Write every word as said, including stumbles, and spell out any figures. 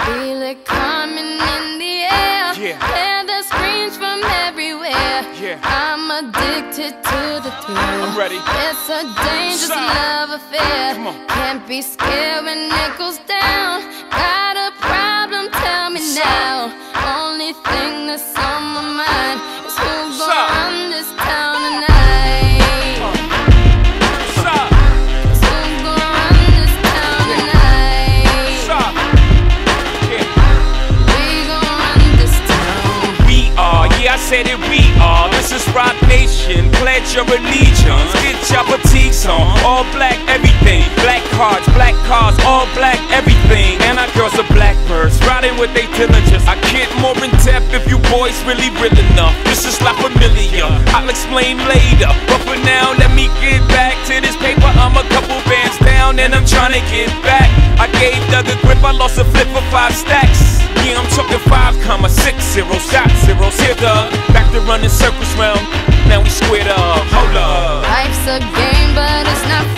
Feel it coming in the air. Yeah. Hear the screams from everywhere. Yeah. I'm addicted to the thrill. I'm ready. It's a dangerous Stop. love affair. Come on. Can't be scared when it goes down. Got a problem? Tell me now. Only thing that's on my mind is who's gonna Stop. run this town tonight. Stop. Is who's gonna run this town tonight? Stop. Yeah. We gon' run this town. We are, yeah, I said it, we are. This is Rock Nation, pledge your allegiance. Get your fatigues on, all black everything. Black cards, black cars, all black everything. And our girls are blackbirds, riding with they diligence. I get more in depth if you boys really real enough. This is La Familia, I'll explain later. But for now, let me get back to this paper. I'm a couple bands down and I'm trying to get back. I gave Doug a grip, I lost a flip for five stacks. Yeah, I'm talking five comma six zero, shot zeros. Here, Doug, back to running circles round. Now we squared up, hold up. Life's a game, but it's not